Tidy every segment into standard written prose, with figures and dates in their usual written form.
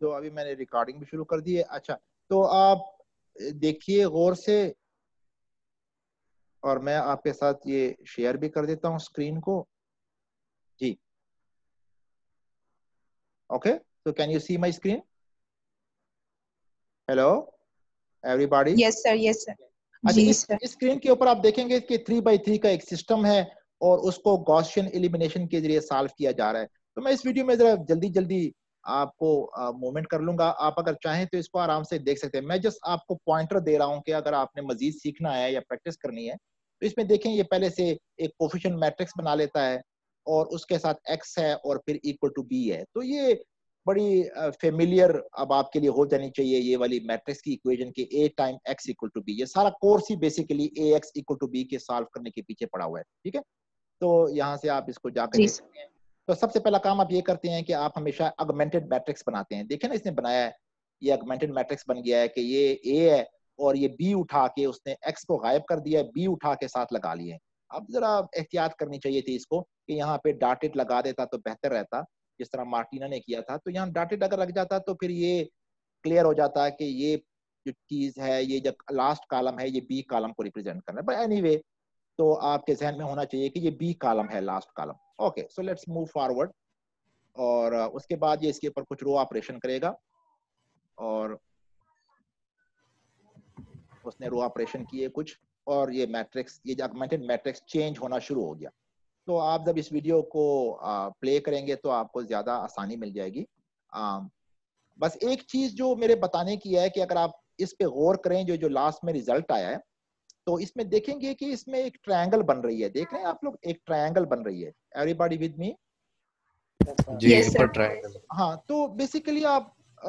तो अभी मैंने रिकॉर्डिंग भी शुरू कर दी है। अच्छा, तो आप देखिए गौर से, और मैं आपके साथ ये शेयर भी कर देता हूँ स्क्रीन को जी। ओके, तो can you see my screen? Hello everybody. Yes sir, yes sir. अच्छा, जी इस सर। स्क्रीन के ऊपर आप देखेंगे कि 3x3 का एक सिस्टम है और उसको गॉसियन एलिमिनेशन के जरिए सॉल्व किया जा रहा है। तो मैं इस वीडियो में जरा जल्दी जल्दी आपको मूवमेंट कर लूंगा, आप अगर चाहें तो इसको आराम से देख सकते हैं। मैं जस्ट आपको पॉइंटर दे रहा हूं कि अगर आपने मजीद सीखना है या प्रैक्टिस करनी है तो इसमें देखें, ये पहले से एक कोफिशिएंट मैट्रिक्स बना लेता है और उसके साथ x है और फिर इक्वल टू b है। तो ये बड़ी फेमिलियर अब आपके लिए हो जानी चाहिए ये वाली मैट्रिक्स की इक्वेशन के a time x equal to b। ये सारा कोर्स ही basically ax equal to b के सॉल्व करने के पीछे पड़ा हुआ है, ठीक है। तो यहाँ से आप इसको जाकर जी देख सकते हैं। तो सबसे पहला काम आप ये करते हैं कि आप हमेशा ऑगमेंटेड मैट्रिक्स बनाते हैं। देखें ना, इसने बनाया है, ये ऑगमेंटेड मैट्रिक्स बन गया है कि ये a है और ये b उठा के उसने x को गायब कर दिया है, b उठा के साथ लगा लिए। अब जरा एहतियात करनी चाहिए थी इसको कि यहाँ पे डॉटेड लगा देता तो बेहतर रहता, जिस तरह मार्टिना ने किया था। तो यहाँ डॉटेड अगर लग जाता तो फिर ये क्लियर हो जाता है कि ये जो चीज है, ये जो लास्ट कॉलम है, ये बी कॉलम को रिप्रेजेंट करना है। बट एनीवे, तो आपके जहन में होना चाहिए कि ये बी कॉलम है, last column. Okay, so let's move forward. और उसके बाद ये इसके ऊपर कुछ रो ऑपरेशन करेगा और उसने रो ऑपरेशन किए कुछ, और ये मैट्रिक्स, ये ऑगमेंटेड मैट्रिक्स चेंज होना शुरू हो गया। तो आप जब इस वीडियो को प्ले करेंगे तो आपको ज्यादा आसानी मिल जाएगी। बस एक चीज जो मेरे बताने की है कि अगर आप इस पे गौर करें, जो जो लास्ट में रिजल्ट आया है, तो इसमें देखेंगे कि इसमें एक ट्रायंगल बन रही है। देख रहे हैं आप लोग, एक ट्रायंगल बन रही है। Everybody with me? जी, यस ऊपर सर। ट्रायंगल। हाँ, तो बेसिकली आप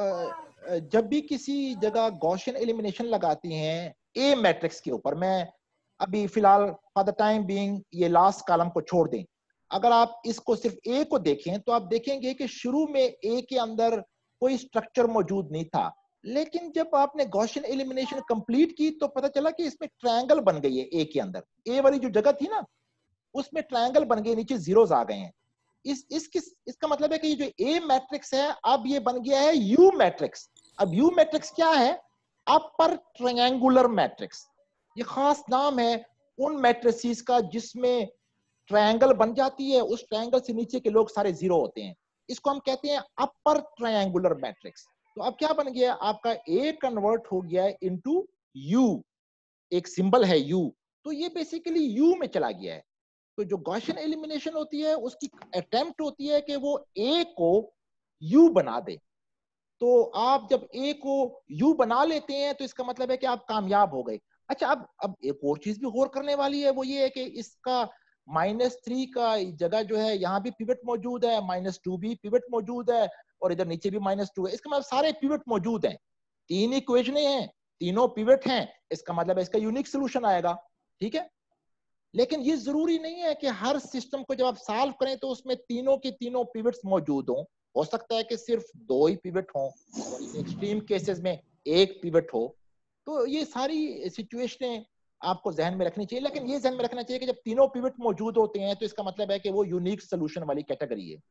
जब भी किसी जगह गॉसियन एलिमिनेशन लगाती हैं ए मैट्रिक्स के ऊपर, मैं अभी फिलहाल फॉर द टाइम बीइंग ये लास्ट कॉलम को छोड़ दें, अगर आप इसको सिर्फ ए को देखें तो आप देखेंगे कि शुरू में ए के अंदर कोई स्ट्रक्चर मौजूद नहीं था, लेकिन जब आपने गॉसियन एलिमिनेशन कंप्लीट की तो पता चला कि इसमें ट्रायंगल बन गई है। ए के अंदर ए वाली जो जगह थी ना, उसमें ट्रायंगल बन गए, नीचे जीरोस आ गए हैं। इसका मतलब है कि ये जो ए मैट्रिक्स है, अब ये बन गया है यू मैट्रिक्स। अब यू मैट्रिक्स क्या है? Upper triangular matrix. ये खास नाम है उन मैट्रिसेस का जिसमें ट्रायंगल बन जाती है, उस ट्रायंगल से नीचे के लोग सारे जीरो होते हैं। इसको हम कहते हैं अपर ट्रायंगुलर मैट्रिक्स। तो अब क्या बन गया? आपका ए कन्वर्ट हो गया है इनटू यू, एक सिंबल है यू, तो ये बेसिकली यू में चला गया है। तो जो गॉसियन एलिमिनेशन होती है उसकी अटेम्प्ट होती है कि वो ए को यू बना दे। तो आप जब ए को यू बना लेते हैं तो इसका मतलब है कि आप कामयाब हो गए। अच्छा, अब एक और चीज भी गौर करने वाली है, वो ये है कि इसका -3 का जगह जो है यहाँ भी पिवट मौजूद है, -2 भी पिवट मौजूद है और इधर नीचे भी -2 है। इसका मतलब सारे पिवट मौजूद हैं, तीन इक्वेशनें हैं, तीनों पिवट हैं, इसका मतलब है इसका यूनिक सोल्यूशन आएगा, ठीक है। लेकिन ये जरूरी नहीं है कि हर सिस्टम को जब आप सॉल्व करें तो उसमें तीनों के तीनों पिवट्स मौजूद हों। हो सकता है कि सिर्फ दो ही पिवट हों और एक्सट्रीम केसेस में एक पिवट हो। तो ये सारी सिचुएशनें आपको जहन में रखनी चाहिए, लेकिन ये जहन में रखना चाहिए कि जब तीनों पिवट मौजूद होते हैं तो इसका मतलब है कि वो यूनिक सोल्यूशन वाली कैटेगरी है।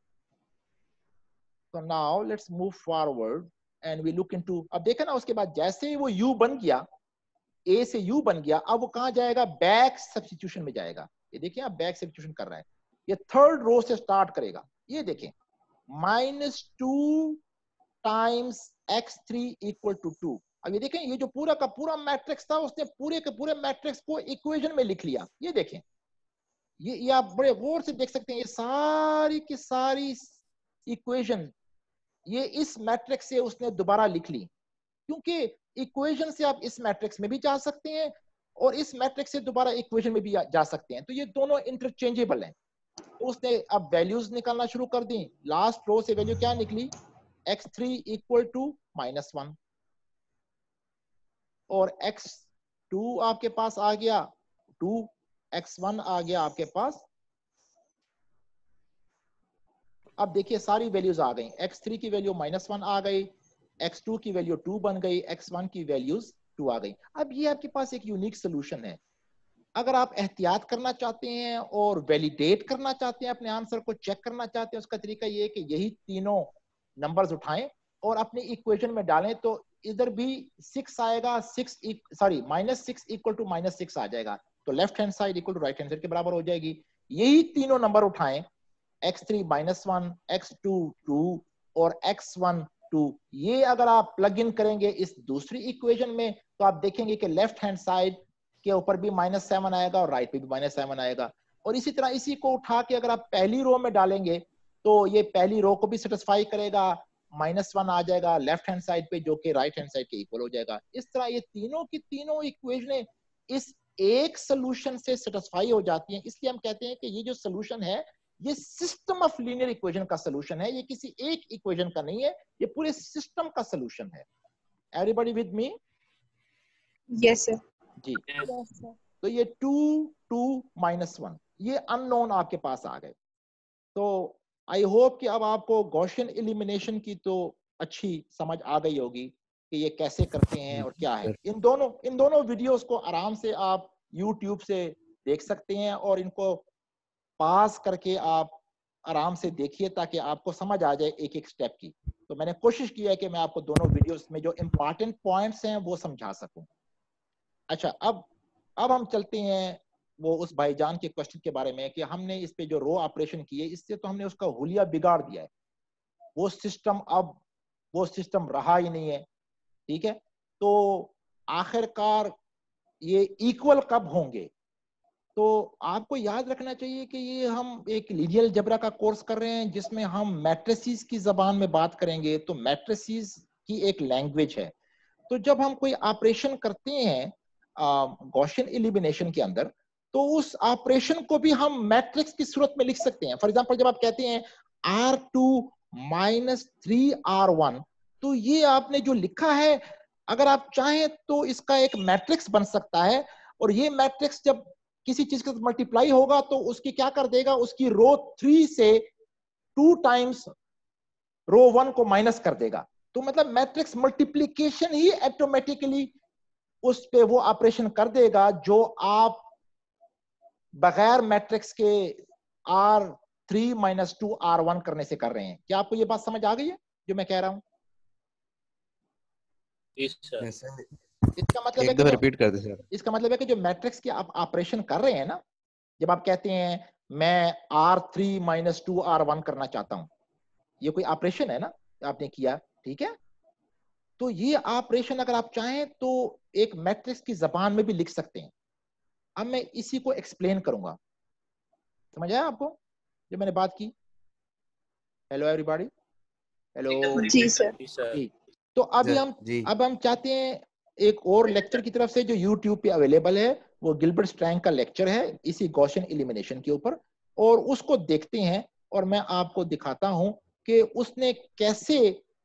तो now let's move forward and we look into, अब देखा ना, उसके बाद जैसे ही वो यू बन गया, ए से यू बन गया, अब वो कहां जाएगा? बैक सब्स्टिट्यूशन में जाएगा। ये देखिए, आप बैक सब्स्टिट्यूशन कर रहे हैं, ये थर्ड रो से स्टार्ट करेगा। ये देखें, -2 टाइम्स x3 इक्वल टू 2। अब ये देखें, ये जो पूरा का पूरा मैट्रिक्स था उसने पूरे के पूरे मैट्रिक्स को इक्वेशन में लिख लिया। ये देखें, ये आप बड़े गौर से देख सकते हैं, ये सारी की सारी इक्वेशन ये इस मैट्रिक्स से उसने दोबारा लिख ली, क्योंकि इक्वेशन से आप इस मैट्रिक्स में भी जा सकते हैं और इस मैट्रिक्स से दोबारा इक्वेशन में भी जा सकते हैं। तो ये दोनों इंटरचेंजेबल हैं। तो उसने अब वैल्यूज निकालना शुरू कर दी। लास्ट रो से वैल्यू क्या निकली? x3 इक्वल टू -1 और x2 आपके पास आ गया 2, x1 आ गया आपके पास। अब देखिए सारी वैल्यूज आ गई, x3 की वैल्यू -1 आ गई, x2 की वैल्यू 2 बन गई, x1 की वैल्यूज 2 आ गई। अब ये आपके पास एक यूनिक सोल्यूशन है। अगर आप एहतियात करना चाहते हैं और वैलिडेट करना चाहते हैं, अपने आंसर को चेक करना चाहते हैं, उसका तरीका ये है कि यही तीनों नंबर्स उठाएं और अपनी इक्वेशन में डालें तो इधर भी 6 आएगा, -6 इक्वल टू -6 आ जाएगा, तो left hand side equal to right hand side के बराबर हो जाएगी। यही तीनों नंबर उठाएं, x3 -1, x2 2 और x1 2, ये अगर आप प्लग इन करेंगे इस दूसरी इक्वेशन में तो आप देखेंगे कि लेफ्ट हैंड साइड के ऊपर भी -7 आएगा और राइट पे भी -7 आएगा। और इसी तरह इसी को उठा के अगर आप पहली रो में डालेंगे तो ये पहली रो को भी सेटिस्फाई करेगा, -1 आ जाएगा लेफ्ट हैंड साइड पे जो कि राइट हैंड साइड के इक्वल हो जाएगा। इस तरह ये तीनों की तीनों इक्वेशनें इस एक सोल्यूशन से सेटिस्फाई हो जाती हैं। इसलिए हम कहते हैं कि ये जो सोल्यूशन है ये सिस्टम ऑफ लीनियर इक्वेशन का सोल्यूशन है, ये किसी एक इक्वेशन का नहीं है, ये पूरे सिस्टम का सोल्यूशन है। Everybody with me? Yes sir. जी, तो ये 2 2 -1 ये अननोन आपके पास आ गए। तो आई होप कि अब आपको गॉसियन एलिमिनेशन की तो अच्छी समझ आ गई होगी कि ये कैसे करते हैं और क्या है। इन दोनों वीडियोस को आराम से आप यूट्यूब से देख सकते हैं और इनको पास करके आप आराम से देखिए ताकि आपको समझ आ जाए एक एक स्टेप की। तो मैंने कोशिश की है कि मैं आपको दोनों वीडियोस में जो इंपॉर्टेंट पॉइंट्स हैं वो समझा सकूं। अच्छा, अब हम चलते हैं वो उस भाईजान के क्वेश्चन के बारे में कि हमने इस पे जो रो ऑपरेशन किए इससे तो हमने उसका हुलिया बिगाड़ दिया है, वो सिस्टम रहा ही नहीं है। ठीक है, तो आखिरकार ये इक्वल कब होंगे? तो आपको याद रखना चाहिए कि ये हम एक लीनियर अलजेब्रा का कोर्स कर रहे हैं जिसमें हम मैट्रिसेस की जबान में बात करेंगे। तो मैट्रिसेस की एक लैंग्वेज है, तो जब हम कोई ऑपरेशन करते हैं गॉसियन एलिमिनेशन के अंदर तो उस ऑपरेशन को भी हम मैट्रिक्स की सूरत में लिख सकते हैं। फॉर एग्जांपल जब आप कहते हैं R2 -3R1, तो ये आपने जो लिखा है अगर आप चाहें तो इसका एक मैट्रिक्स बन सकता है, और ये मैट्रिक्स जब किसी चीज के साथ मल्टीप्लाई होगा तो उसकी क्या कर देगा, उसकी रो 3 से 2 टाइम्स रो 1 को माइनस कर देगा। तो मतलब मैट्रिक्स मल्टीप्लीकेशन ही ऑटोमेटिकली उस पे वो ऑपरेशन कर देगा जो आप बगैर मैट्रिक्स के R3 -2 R1 करने से कर रहे हैं। क्या आपको ये बात समझ आ गई है जो मैं कह रहा हूं? इसका मतलब है कि रिपीट कर दे सर। इसका मतलब है कि जो मैट्रिक्स की आप ऑपरेशन कर रहे हैं ना, जब आप कहते हैं मैं R3 -2 R1 करना चाहता हूं, ये कोई ऑपरेशन है ना आपने किया, ठीक है? तो ये ऑपरेशन अगर आप चाहें तो एक मैट्रिक्स की जबान में भी लिख सकते हैं। अब मैं इसी को एक्सप्लेन करूंगा। समझ आया आपको जो मैंने बात की? हेलो एवरीबॉडी, हेलो जी सर। जी। तो अभी हम चाहते हैं एक और लेक्चर की तरफ से जो यूट्यूब पे अवेलेबल है, वो गिलबर्ट स्ट्रैंग का लेक्चर है इसी गॉसियन एलिमिनेशन के ऊपर, और उसको देखते हैं और मैं आपको दिखाता हूं कि उसने कैसे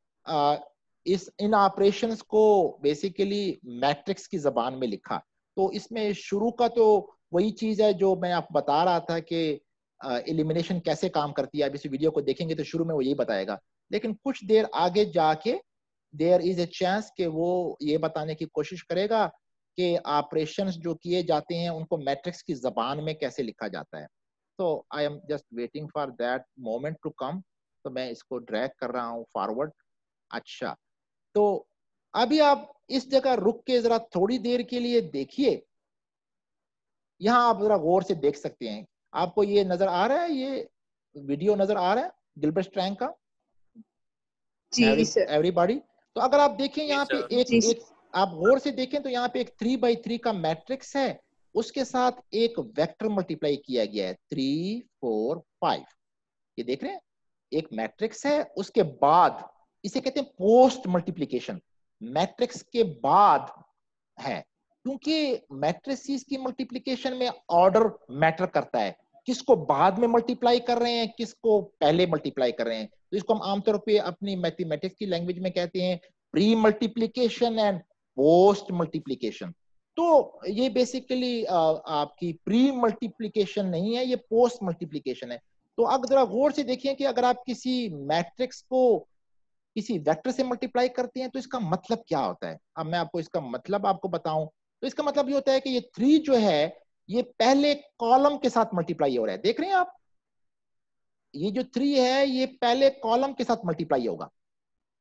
इन ऑपरेशंस को बेसिकली मैट्रिक्स की जबान में लिखा। तो इसमें शुरू का तो वही चीज है जो मैं आपको बता रहा था कि एलिमिनेशन कैसे काम करती है। आप इस वीडियो को देखेंगे तो शुरू में वो यही बताएगा, लेकिन कुछ देर आगे जाके देयर इज ए चांस कि वो ये बताने की कोशिश करेगा कि ऑपरेशंस जो किए जाते हैं उनको मैट्रिक्स की जबान में कैसे लिखा जाता है। तो I am just waiting for that moment to come. तो मैं इसको ड्रैग कर रहा हूँ फॉरवर्ड। अच्छा, तो अभी आप इस जगह रुक के जरा थोड़ी देर के लिए देखिए, यहां आप जरा गौर से देख सकते हैं। आपको ये नजर आ रहा है, ये वीडियो नजर आ रहा है गिलबर्ट स्ट्रैंग का? जी सर। एवरीबॉडी, तो अगर आप देखें यहाँ पे एक आप गौर से देखें तो यहाँ पे एक 3x3 का मैट्रिक्स है, उसके साथ एक वेक्टर मल्टीप्लाई किया गया है 3 4 5। ये देख रहे हैं, एक मैट्रिक्स है, उसके बाद इसे कहते हैं पोस्ट मल्टीप्लीकेशन, मैट्रिक्स के बाद है, क्योंकि मैट्रिसेस की मल्टीप्लिकेशन में ऑर्डर मैटर करता है, किसको बाद में मल्टीप्लाई कर रहे हैं, किसको पहले मल्टीप्लाई कर रहे हैं। तो इसको हम आमतौर पे अपनी मैथमेटिक्स की लैंग्वेज में कहते हैं pre multiplication and post multiplication. तो ये बेसिकली आपकी प्री मल्टीप्लिकेशन नहीं है, ये पोस्ट मल्टीप्लिकेशन है। तो अगर जरा गौर से देखिए कि अगर आप किसी मैट्रिक्स को किसी वेक्टर से मल्टीप्लाई करते हैं तो इसका मतलब क्या होता है। अब मैं आपको इसका मतलब आपको बताऊं तो इसका मतलब ये होता है कि ये 3 जो है ये पहले कॉलम के साथ मल्टीप्लाई हो रहा है। देख रहे हैं आप, ये जो 3 है ये पहले कॉलम के साथ मल्टीप्लाई होगा,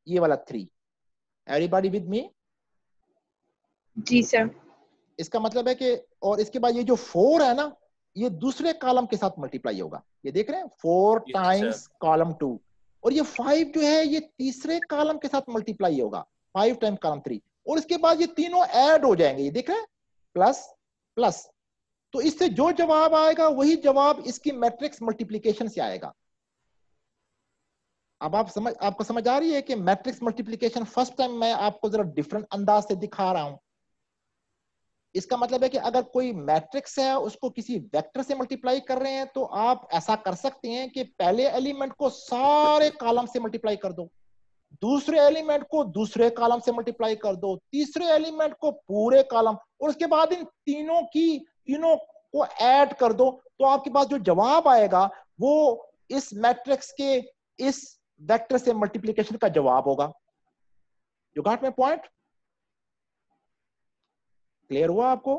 ये वाला 3। Everybody with me? जी सर। इसका मतलब है कि, और इसके बाद ये जो 4 है ना, ये दूसरे कॉलम के साथ मल्टीप्लाई होगा। ये देख रहे हैं 4 टाइम्स कॉलम 2, और ये 5 जो है ये तीसरे कॉलम के साथ मल्टीप्लाई होगा, 5 टाइम्स कॉलम 3, और इसके बाद ये तीनों ऐड हो जाएंगे। ये देख रहे हैं, प्लस प्लस। तो इससे जो जवाब आएगा वही जवाब इसकी मैट्रिक्स मल्टीप्लिकेशन से आएगा। अब आपको समझ आ रही है कि मैट्रिक्स मल्टीप्लिकेशन फर्स्ट टाइम मैं आपको जरा डिफरेंट अंदाज से दिखा रहा हूं। इसका मतलब है कि अगर कोई मैट्रिक्स है उसको किसी वेक्टर से मल्टीप्लाई कर रहे हैं तो आप ऐसा कर सकते हैं कि पहले एलिमेंट को सारे कॉलम से मल्टीप्लाई कर दो, दूसरे एलिमेंट को दूसरे कॉलम से मल्टीप्लाई कर दो, तीसरे एलिमेंट को पूरे कॉलम, और उसके बाद इन तीनों को ऐड कर दो। तो आपके पास जो जवाब आएगा वो इस मैट्रिक्स के इस वेक्टर से मल्टीप्लिकेशन का जवाब होगा। You got my point? Clear हुआ आपको?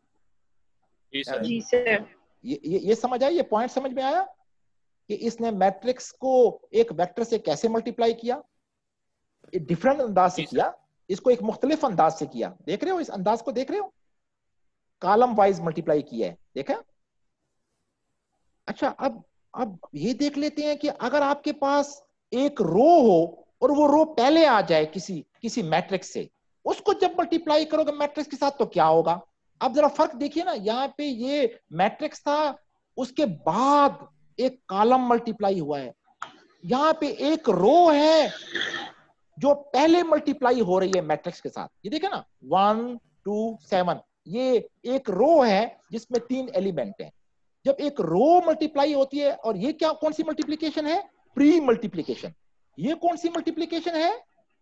जी सर। ये समझ आई? ये पॉइंट समझ में आया कि इसने मैट्रिक्स को एक वेक्टर से कैसे मल्टीप्लाई किया? डिफरेंट अंदाज से किया, इसको एक मुख्तलिफ अंदाज से किया। देख रहे हो इस अंदाज को? देख रहे हो? कॉलम वाइज मल्टीप्लाई किया है, देखा? अच्छा, अब ये देख लेते हैं कि अगर आपके पास एक रो हो और वो रो पहले आ जाए किसी मैट्रिक्स से, उसको जब मल्टीप्लाई करोगे मैट्रिक्स के साथ तो क्या होगा? अब जरा फर्क देखिए ना, यहाँ पे ये मैट्रिक्स था, उसके बाद एक कॉलम मल्टीप्लाई हुआ है, यहाँ पे एक रो है जो पहले मल्टीप्लाई हो रही है मैट्रिक्स के साथ। ये देखे ना, 1 2 7, ये एक रो है जिसमें 3 एलिमेंट हैं। जब एक रो मल्टीप्लाई होती है, और ये क्या, कौन सी मल्टीप्लिकेशन है? Pre multiplication. ये कौन सी मल्टीप्लिकेशन है?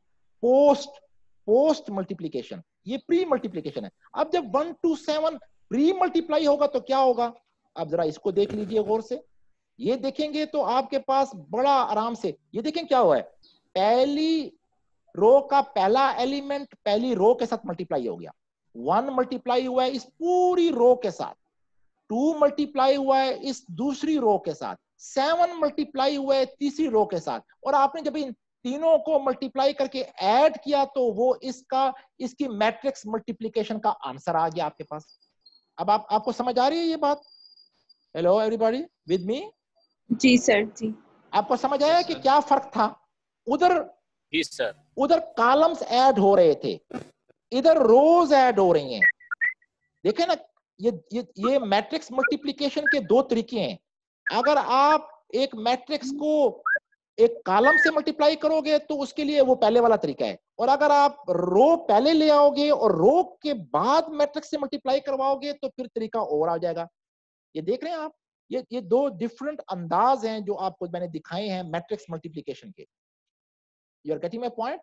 Post multiplication. ये प्री मल्टीप्लिकेशन है। अब जब 1 2 7 प्री मल्टीप्लाई होगा तो क्या होगा? अब जरा इसको देख लीजिए गौर से। ये देखेंगे तो आपके पास बड़ा आराम से ये देखें क्या हुआ है। पहली रो का पहला एलिमेंट पहली रो के साथ मल्टीप्लाई हो गया, 1 मल्टीप्लाई हुआ है इस पूरी रो के साथ, 2 मल्टीप्लाई हुआ है इस दूसरी रो के साथ, 7 मल्टीप्लाई हुआ है तीसरी रो के साथ, और आपने जब इन तीनों को मल्टीप्लाई करके ऐड किया तो वो इसकी मैट्रिक्स मल्टीप्लिकेशन का आंसर आ गया आपके पास। अब आपको समझ आ रही है ये बात? Hello everybody with me? जी सर। जी। आपको समझ आया कि क्या फर्क था? उधर सर उधर कॉलम्स ऐड हो रहे थे, इधर रोज ऐड हो रही हैं। देखें ना, ये मैट्रिक्स मल्टीप्लिकेशन के 2 तरीके हैं। अगर आप एक मैट्रिक्स को एक कॉलम से मल्टीप्लाई करोगे तो उसके लिए वो पहले वाला तरीका है, और अगर आप रो पहले ले आओगे और रो के बाद मैट्रिक्स से मल्टीप्लाई करवाओगे तो फिर तरीका और आ जाएगा। ये देख रहे हैं आप? ये 2 डिफरेंट अंदाज हैं जो आपको मैंने दिखाए हैं मैट्रिक्स मल्टीप्लिकेशन के। You are getting my point?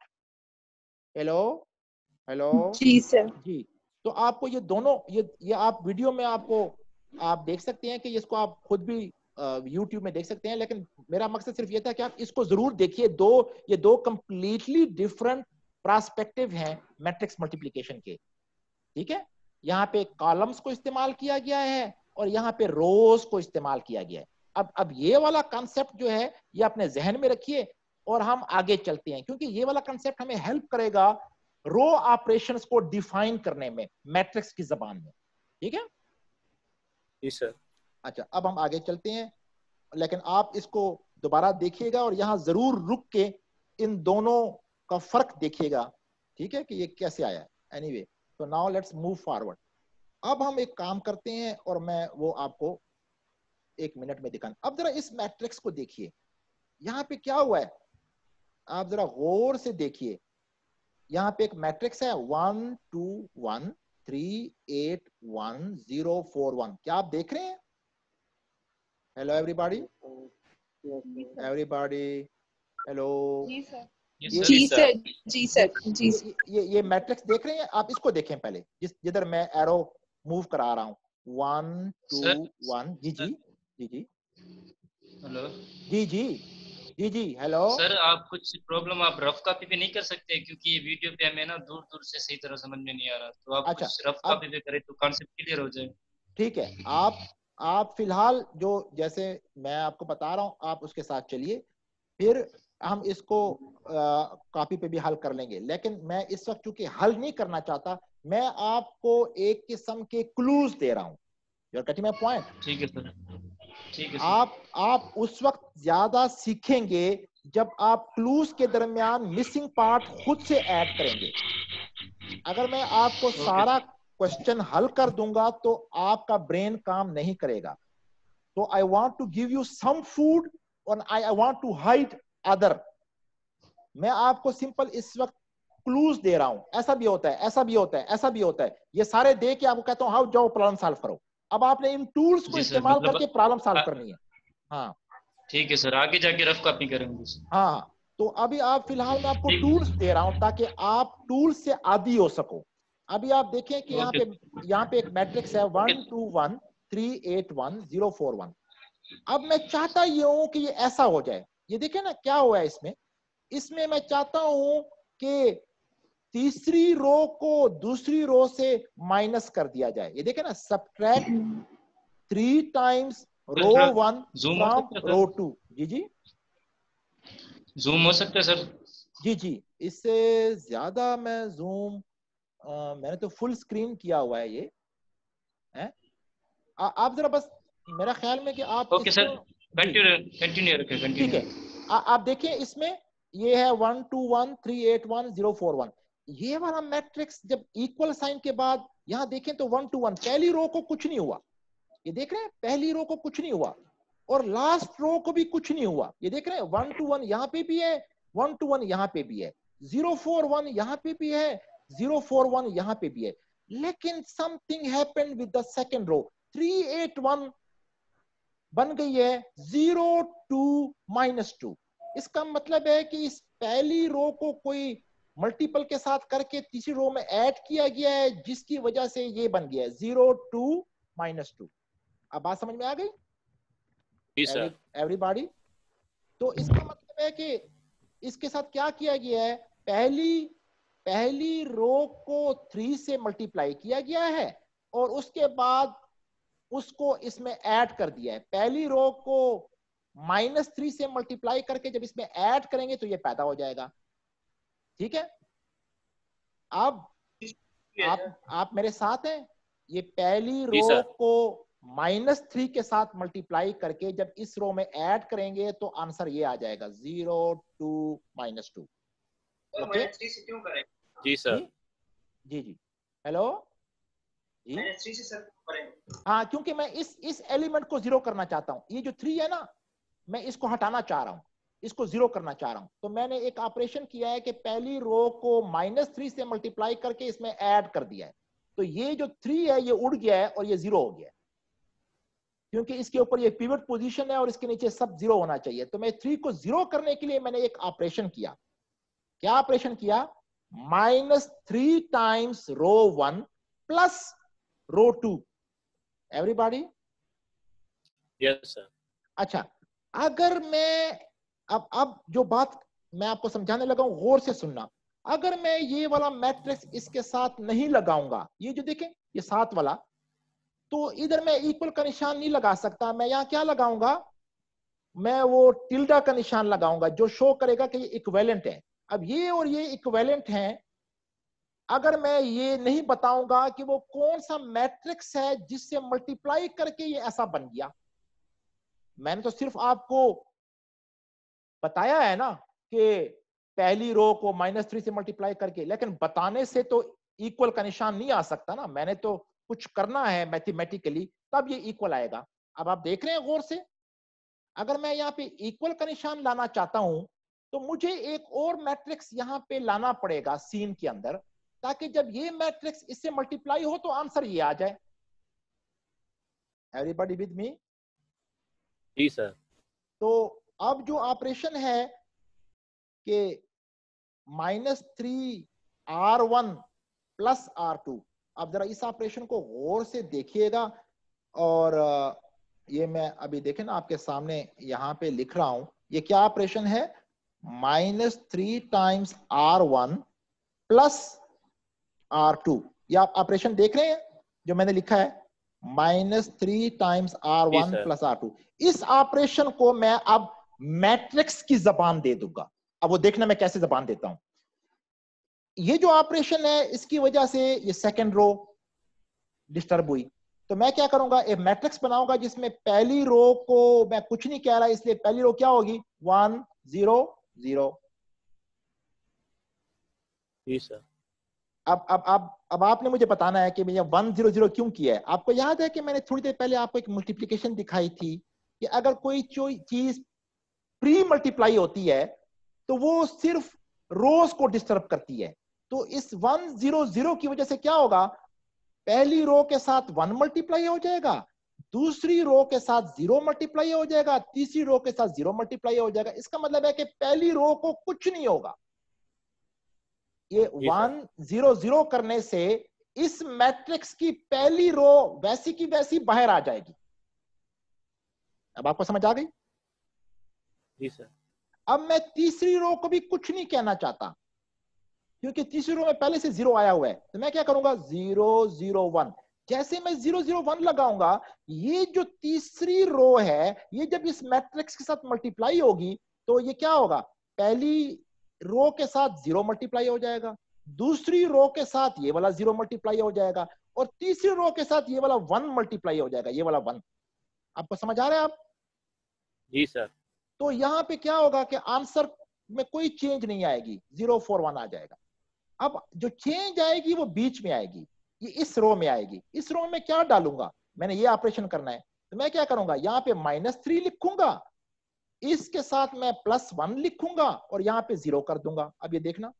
Hello hello? जी सर। जी। तो आपको ये दोनों ये आप वीडियो में आप देख सकते हैं कि इसको आप खुद भी YouTube में देख सकते हैं, लेकिन मेरा मकसद सिर्फ ये था कि आप इसको जरूर देखिए। ये दो कंप्लीटली डिफरेंट पर्सपेक्टिव हैं मैट्रिक्स मल्टीप्लिकेशन के। ठीक है? यहाँ पे कॉलम्स को इस्तेमाल किया गया है और यहाँ पे रोज को इस्तेमाल किया गया है। अब ये वाला कॉन्सेप्ट जो है ये अपने जहन में रखिए और हम आगे चलते हैं, क्योंकि ये वाला कॉन्सेप्ट हमें हेल्प करेगा रो ऑपरेशंस को डिफाइन करने में मैट्रिक्स की जबान में। ठीक है? जी सर। अच्छा, अब हम आगे चलते हैं, लेकिन आप इसको दोबारा देखिएगा और यहां जरूर रुक के इन दोनों का फर्क देखिएगा। ठीक है कि ये कैसे आया है। एनीवे, तो नाउ लेट्स मूव फॉरवर्ड। अब हम एक काम करते हैं और मैं वो आपको 1 मिनट में दिखाऊं। अब जरा इस मैट्रिक्स को देखिए, यहां पे क्या हुआ है आप जरा गौर से देखिए। यहाँ पे एक मैट्रिक्स है 1 2 1 3 8 1 0 4 1। क्या आप देख रहे हैं? Hello everybody? Everybody hello? जी सर। ये जी सर। जी सर। जी सर। ये मैट्रिक्स देख रहे हैं आप? इसको देखें पहले, जिधर मैं एरो मूव करा रहा हूँ। 1 2 1। जी जी जी जी। हेलो जी जी जी जी। हेलो सर, आप कुछ प्रॉब्लम आप रफ कॉपी पे नहीं कर सकते? क्योंकि ये वीडियो पे हमें ना दूर दूर से सही तरह समझ में नहीं आ रहा, तो आप अच्छा, कुछ रफ अब कॉपी पे करें तो कॉन्सेप्ट क्लियर हो जाए। ठीक है, आप फिलहाल जो जैसे मैं आपको बता रहा हूं आप उसके साथ चलिए, फिर हम इसको कॉपी पे भी हल कर लेंगे, लेकिन मैं इस वक्त चूंकि हल नहीं करना चाहता, मैं आपको एक किस्म के क्लूज दे रहा हूं। You're getting my point? ठीक है सर, ठीक है सर। आप उस वक्त ज्यादा सीखेंगे जब आप क्लूज के दरमियान मिसिंग पार्ट खुद से ऐड करेंगे। अगर मैं आपको सारा क्वेश्चन हल कर दूंगा तो आपका ब्रेन काम नहीं करेगा। तो I want to give you some food और I want to hide other. मैं आपको सिंपल इस वक्त क्लूज दे रहा हूं, ऐसा भी होता है, ऐसा भी होता है, ऐसा भी होता है, ये सारे दे के आपको कहता हूं हाउ जाओ प्रॉब्लम सॉल्व करो। अब आपने इन टूल्स को जी सर, इस्तेमाल मतलब करके प्रॉब्लम सॉल्व करनी है। हाँ ठीक है सर, आगे जाके रफ कॉपी करेंगे सर। हाँ, तो अभी आप फिलहाल मैं आपको ठीक। टूल्स दे रहा हूं ताकि आप टूल्स से आदी हो सको। अभी आप देखें कि ओके। यहाँ पे एक मैट्रिक्स है 1 2 1 3 8 1 0 4 1। अब मैं चाहता ये हूं कि ये ऐसा हो जाए। ये देखें ना क्या हुआ है इसमें मैं चाहता हूं कि तीसरी रो को दूसरी रो से माइनस कर दिया जाए। ये देखें ना, सब्ट्रैक्ट 3 टाइम्स रो 1 जूम हो फ्रॉम सकता है रो सर? 2। जी जी जूम हो सकता है सर? जी जी, इससे ज्यादा मैं जूम, मैंने तो फुल स्क्रीन किया हुआ है ये है। आप जरा बस, मेरा ख्याल में कि आप ओके इसको सर, जी कंटिन्यू रखें, ठीक कंटिन्यू। है। आप देखें इसमें ये है 1 2 1 3 8 1 0 4 1। ये वाला मैट्रिक्स जब इक्वल साइन के बाद यहां देखें तो 1 2 1, पहली रो को कुछ नहीं हुआ। ये देख रहे हैं, पहली रो को कुछ नहीं हुआ और लास्ट रो को भी कुछ नहीं हुआ। ये देख रहे हैं 1 2 1 यहां पे भी है, 1 2 1 यहां पे भी है, 0 4 1 यहां पे भी है, 0 4 1 यहां पे भी है। लेकिन something happened with the second row, 3 8 1 बन गई है 0 2 -2। इसका मतलब है कि इस पहली रो को कोई मल्टीपल के साथ करके तीसरी रो में ऐड किया गया है, जिसकी वजह से ये बन गया है 0 2 -2। अब बात समझ में आ गई जी सर। एवरीबॉडी? तो इसका मतलब है कि इसके साथ क्या किया गया है, पहली रो को 3 से मल्टीप्लाई किया गया है और उसके बाद उसको इसमें ऐड कर दिया है। पहली रो को -3 से मल्टीप्लाई करके जब इसमें ऐड करेंगे तो ये पैदा हो जाएगा। ठीक है, अब आप मेरे साथ हैं? ये पहली जी रो सर। को -3 के साथ मल्टीप्लाई करके जब इस रो में ऐड करेंगे तो आंसर ये आ जाएगा 0 2 -2। ओके जी सर। जी जी हेलो जी हाँ, क्योंकि मैं इस एलिमेंट को 0 करना चाहता हूं। ये जो 3 है ना, मैं इसको हटाना चाह रहा हूं, इसको 0 करना चाह रहा हूं। तो मैंने एक ऑपरेशन किया है कि पहली रो को -3 से मल्टीप्लाई करके इसमें ऐड कर दिया है। तो ये जो 3 है ये उड़ गया है और ये 0 हो गया है, क्योंकि इसके ऊपर ये पिवट पोजीशन है और इसके नीचे सब 0 होना चाहिए। तो मैं 3 को 0 करने के लिए मैंने एक ऑपरेशन किया। क्या ऑपरेशन किया? -3 times row 1 plus row 2। Everybody? Yes sir. अच्छा, अगर मैं अब जो बात मैं आपको समझाने लगा हूं, गौर से सुनना। अगर मैं ये वाला मैट्रिक्स इसके साथ नहीं लगाऊंगा, ये जो देखें ये 7 वाला, तो इधर मैं इक्वल का निशान नहीं लगा सकता। मैं यहां क्या लगाऊंगा? मैं वो टिल्डा का निशान लगाऊंगा जो शो करेगा कि ये इक्विवेलेंट है। अब ये और ये इक्विवेलेंट हैं। अगर मैं ये नहीं बताऊंगा कि वो कौन सा मैट्रिक्स है जिससे मल्टीप्लाई करके ये ऐसा बन गया, मैंने तो सिर्फ आपको बताया है ना कि पहली रो को -3 से मल्टीप्लाई करके, लेकिन बताने से तो इक्वल का निशान नहीं आ सकता ना। मैंने तो कुछ करना है मैथमेटिकली, तब ये इक्वल आएगा। अब आप देख रहे हैं गौर से, अगर मैं यहाँ पे इक्वल का निशान लाना चाहता हूं तो मुझे एक और मैट्रिक्स यहाँ पे लाना पड़ेगा सीन के अंदर, ताकि जब ये मैट्रिक्स इससे मल्टीप्लाई हो तो आंसर ये आ जाए। Everybody with me? जी सर। तो अब जो ऑपरेशन है कि -3r1 प्लस r2, अब जरा इस ऑपरेशन को गौर से देखिएगा। और ये मैं अभी देखें ना आपके सामने यहां पे लिख रहा हूं। ये क्या ऑपरेशन है? -3 टाइम्स r1 प्लस r2। ये आप ऑपरेशन देख रहे हैं जो मैंने लिखा है, -3 टाइम्स जी r1 सर। Plus r2। इस ऑपरेशन को मैं अब मैट्रिक्स की जबान दे दूंगा। अब वो देखना मैं कैसे जबान देता हूं। ये जो ऑपरेशन है इसकी वजह से ये सेकंड रो डिस्टर्ब हुई, तो मैं क्या करूंगा, एक मैट्रिक्स बनाऊंगा जिसमें पहली रो को मैं कुछ नहीं कह रहा, इसलिए पहली रो क्या होगी 1 0 0। जी सर। अब आपने मुझे बताना है कि भैया 1 0 0 क्यों किया है। आपको याद है कि मैंने थोड़ी देर पहले आपको एक मल्टीप्लिकेशन दिखाई थी कि अगर कोई चीज प्री मल्टीप्लाई होती है तो वो सिर्फ रोज को डिस्टर्ब करती है। तो इस 1 0 0 की वजह से क्या होगा, पहली रो के साथ 1 मल्टीप्लाई हो जाएगा, दूसरी रो के साथ 0 मल्टीप्लाई हो जाएगा, तीसरी रो के साथ 0 मल्टीप्लाई हो जाएगा। इसका मतलब है कि पहली रो को कुछ नहीं होगा। ये 1 0 0 करने से इस मैट्रिक्स की पहली रो वैसी की वैसी बाहर आ जाएगी। अब आपको समझ आ गई? जी सर। अब मैं तीसरी रो को भी कुछ नहीं कहना चाहता क्योंकि तीसरी रो में पहले से 0 आया हुआ है, तो मैं क्या करूंगा 0 0 1। जैसे मैं 0 0 1 लगाऊंगा, ये जो तीसरी रो है ये जब इस मैट्रिक्स के साथ मल्टीप्लाई होगी तो ये क्या होगा, पहली रो के साथ 0 मल्टीप्लाई हो जाएगा, दूसरी रो के साथ ये वाला 0 मल्टीप्लाई हो जाएगा, और तीसरी रो के साथ ये वाला 1 मल्टीप्लाई हो जाएगा, ये वाला 1। आपको समझ आ रहा है आप? जी सर। तो यहां पे क्या होगा कि आंसर में कोई चेंज नहीं आएगी, 0 4 1 आ जाएगा। अब जो चेंज आएगी वो बीच में आएगी, ये इस रो में आएगी। इस रो में क्या डालूंगा, मैंने ये ऑपरेशन करना है, तो मैं क्या करूंगा, यहां पे -3 लिखूंगा, इसके साथ मैं +1 लिखूंगा और यहां पे 0 कर दूंगा। अब ये देखना,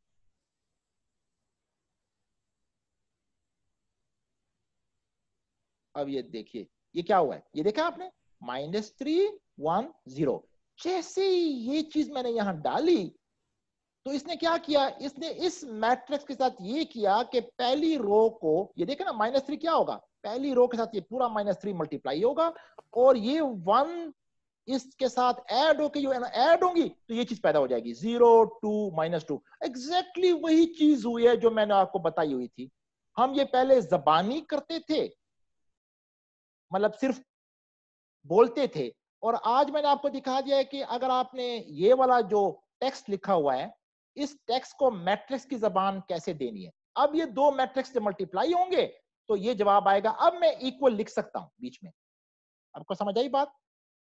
अब ये देखिए ये क्या हुआ है, ये देखा आपने, -3 1 0। जैसे ही ये चीज मैंने यहां डाली तो इसने क्या किया, इसने इस मैट्रिक्स के साथ ये किया कि पहली रो को, ये देखे ना -3 क्या होगा, पहली रो के साथ ये पूरा -3 मल्टीप्लाई होगा और ये 1 इसके साथ ऐड होके जो है ना ऐड होंगी तो ये चीज पैदा हो जाएगी 0 2 -2। एग्जैक्टली वही चीज हुई है जो मैंने आपको बताई हुई थी। हम ये पहले जबानी करते थे, मतलब सिर्फ बोलते थे, और आज मैंने आपको दिखा दिया है कि अगर आपने ये वाला जो टेक्स्ट लिखा हुआ है, इस टेक्स्ट को मैट्रिक्स की जबान कैसे देनी है। अब ये दो मैट्रिक्स जब मल्टीप्लाई होंगे तो ये जवाब आएगा। अब मैं इक्वल लिख सकता हूं बीच में। आपको समझ आई बात?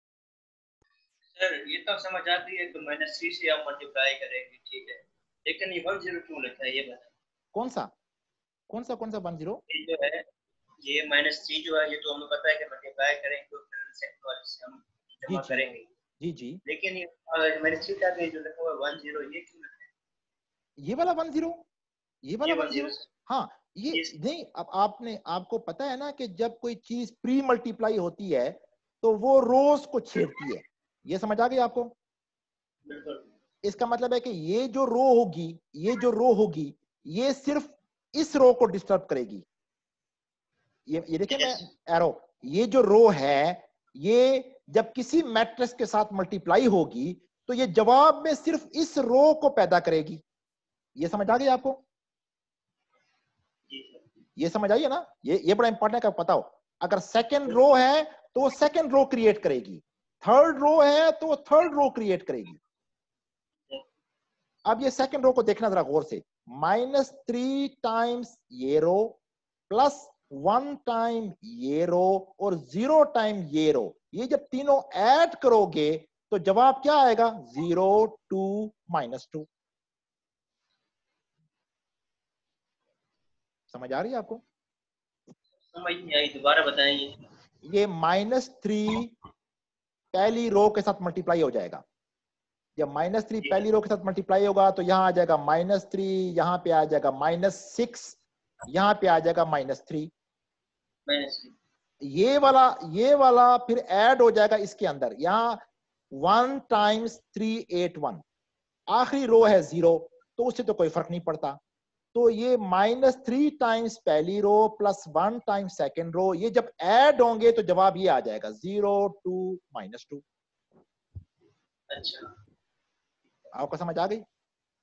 सर ये तो समझ आती है, तो -3 से आप मल्टीप्लाई करेंगे, ठीक है, लेकिन ये 1 0 क्यों लिखा है ये बताइए। कौन सा 1 0? ये जो है, ये -3 जो है, ये तो हमें पता है कि मल्टीप्लाई करेंगे तो फिर सेकंड वाले से हम जी जमा करेंगे। जी जी। लेकिन ये -3 का भी जो लिखा हुआ है 1 0, ये क्यों लिखा है? ये वाला 1 0, ये वाला ये 1 0। हाँ ये yes. नहीं, अब आपको पता है ना कि जब कोई चीज प्री मल्टीप्लाई होती है तो वो रोज को छेड़ती है। ये समझ आ गई आपको? बिल्कुल। इसका मतलब है कि ये जो रो होगी, ये जो रो होगी, ये सिर्फ इस रो को डिस्टर्ब करेगी। ये देखिए मैं एरो, ये जो रो है ये जब किसी मैट्रिक्स के साथ मल्टीप्लाई होगी तो ये जवाब में सिर्फ इस रो को पैदा करेगी। ये समझ आ गई आपको? ये समझ आई है ना? ये बड़ा इंपॉर्टेंट है, पता हो। अगर सेकंड रो है तो वो सेकंड रो क्रिएट करेगी, थर्ड रो है तो वो थर्ड रो क्रिएट करेगी। अब ये सेकंड रो को देखना जरा गौर से, -3 टाइम्स ये रो प्लस 1 टाइम ये रो और 0 टाइम ये रो, ये जब तीनों ऐड करोगे तो जवाब क्या आएगा, 0 2 -2। समझ आ रही है आपको? समझ नहीं आई, दोबारा बताएंगे। ये -3 पहली रो के साथ मल्टीप्लाई हो जाएगा। जब -3 पहली रो के साथ मल्टीप्लाई होगा तो यहां आ जाएगा -3, यहां पे आ जाएगा -6, यहां पे आ जाएगा -3। ये वाला फिर ऐड हो जाएगा इसके अंदर, यहां 1 टाइम्स 3 8 1, आखिरी रो है 0 तो उससे तो कोई फर्क नहीं पड़ता। तो ये -3 टाइम्स पहली row plus 1 times second row, ये जब ऐड होंगे तो जवाब ये आ जाएगा 0 2 -2। अच्छा, आपको समझ आ गई?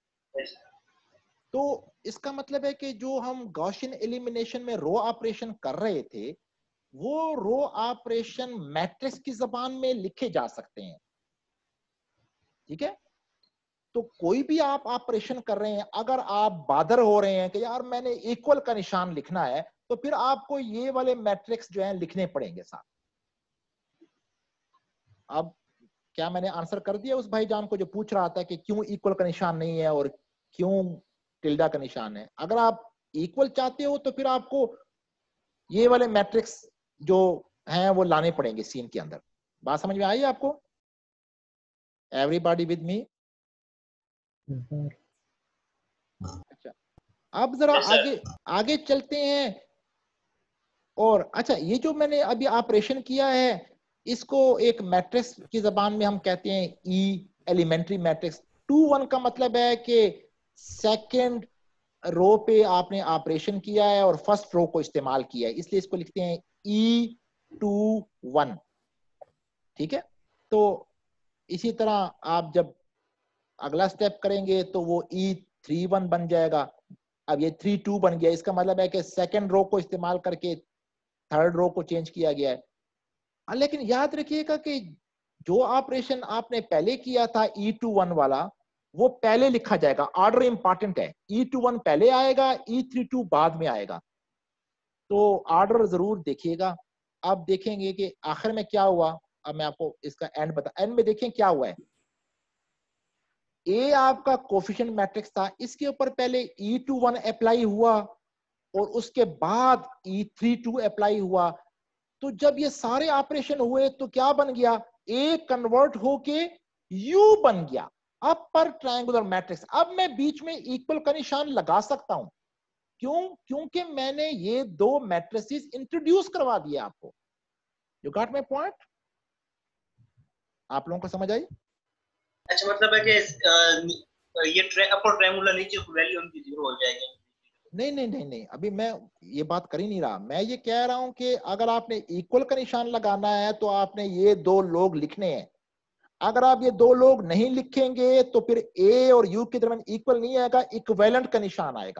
तो इसका मतलब है कि जो हम गॉसियन एलिमिनेशन में रो ऑपरेशन कर रहे थे वो रो ऑपरेशन मैट्रिक्स की जबान में लिखे जा सकते हैं, ठीक है? तो कोई भी आप ऑपरेशन कर रहे हैं, अगर आप बादर हो रहे हैं कि यार मैंने इक्वल का निशान लिखना है, तो फिर आपको ये वाले मैट्रिक्स जो हैं लिखने पड़ेंगे साथ। अब क्या मैंने आंसर कर दिया उस भाईजान को जो पूछ रहा था कि क्यों इक्वल का निशान नहीं है और क्यों टिल्डा का निशान है? अगर आप इक्वल चाहते हो तो फिर आपको ये वाले मैट्रिक्स जो हैं वो लाने पड़ेंगे सीन के अंदर। बात समझ में आई आपको? Everybody with me? अच्छा, अब जरा आगे आगे चलते हैं। और अच्छा, ये जो मैंने अभी ऑपरेशन किया है इसको एक मैट्रिक्स की जबान में हम कहते हैं ई एलिमेंट्री मैट्रिक्स। 2-1 का मतलब है कि सेकंड रो पे आपने ऑपरेशन किया है और फर्स्ट रो को इस्तेमाल किया है, इसलिए इसको लिखते हैं E21। ठीक है, तो इसी तरह आप जब अगला स्टेप करेंगे तो वो E31 बन जाएगा। अब ये 32 बन गया, इसका मतलब है कि सेकंड रो को इस्तेमाल करके थर्ड रो को चेंज किया गया है। लेकिन याद रखिएगा कि जो ऑपरेशन आपने पहले किया था E21 वाला, वो पहले लिखा जाएगा, ऑर्डर इंपॉर्टेंट है। E21 पहले आएगा, E32 बाद में आएगा, तो ऑर्डर जरूर देखिएगा। अब देखेंगे कि आखिर में क्या हुआ। अब मैं आपको इसका एंड एंड में देखें क्या हुआ है। ए आपका कोफिशिएंट मैट्रिक्स था, इसके ऊपर पहले E21 अप्लाई हुआ और उसके बाद E32 अप्लाई हुआ। तो जब ये सारे ऑपरेशन हुए तो क्या बन गया? ए कन्वर्ट होके यू बन गया, अपर ट्रायंगुलर मैट्रिक्स। अब मैं बीच में इक्वल का निशान लगा सकता हूं। क्यों? क्योंकि मैंने ये दो मैट्रिसेस इंट्रोड्यूस करवा दिए आपको। You got my point? आप लोगों को समझ आई? अच्छा, मतलब है कि ये अपर ट्रायंगुलर नीचे वैल्यू उनकी 0 हो जाएगी। नहीं नहीं नहीं नहीं, अभी मैं ये बात कर ही नहीं रहा। मैं ये कह रहा हूं कि अगर आपने इक्वल का निशान लगाना है तो आपने ये दो लोग लिखने हैं। अगर आप ये दो लोग नहीं लिखेंगे तो फिर ए और यू के दरमियान इक्वल नहीं आएगा, इक्विवेलेंट का निशान आएगा।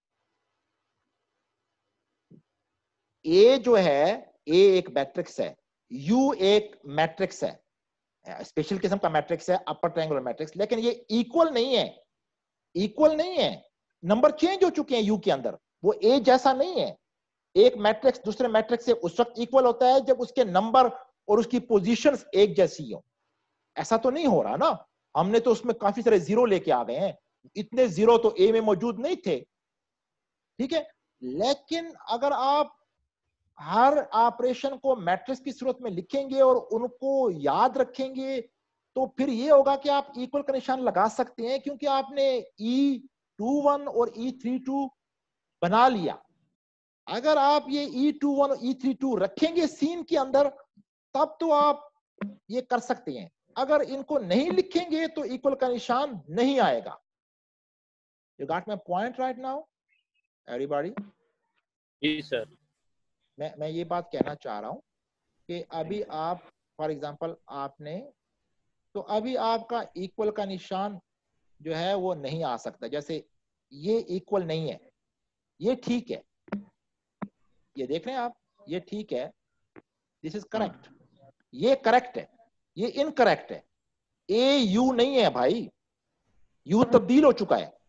ए जो है, ए एक मैट्रिक्स है, यू एक मैट्रिक्स है, स्पेशल किस्म का मैट्रिक्स है, अपर ट्रायंगुलर मैट्रिक्स, लेकिन ये इक्वल नहीं है। इक्वल नहीं है, नंबर चेंज हो चुके हैं यू के अंदर, वो ए जैसा नहीं है। एक मैट्रिक्स दूसरे मैट्रिक्स से उस वक्त इक्वल होता है जब उसके नंबर और उसकी पोजीशंस एक जैसी हो। ऐसा तो नहीं हो रहा ना, हमने तो उसमें काफी सारे जीरो लेके आ गए हैं, इतने जीरो तो ए में मौजूद नहीं थे। ठीक है, लेकिन अगर आप हर ऑपरेशन को मैट्रिक्स की सूरत में लिखेंगे और उनको याद रखेंगे तो फिर ये होगा कि आप इक्वल का निशान लगा सकते हैं, क्योंकि आपने E21 और E32 बना लिया। अगर आप ये E21 और E32 रखेंगे सीन के अंदर तब तो आप ये कर सकते हैं। अगर इनको नहीं लिखेंगे तो इक्वल का निशान नहीं आएगा। You got my point right now everybody? जी सर। मैं ये बात कहना चाह रहा हूं कि अभी आप फॉर एग्जांपल आपने, तो अभी आपका इक्वल का निशान जो है वो नहीं आ सकता। जैसे ये इक्वल नहीं है, ये ठीक है, ये देख रहे हैं आप, ये ठीक है, दिस इज करेक्ट, ये करेक्ट है, ये इनकरेक्ट है। ए यू नहीं है भाई, यू तब्दील हो चुका है।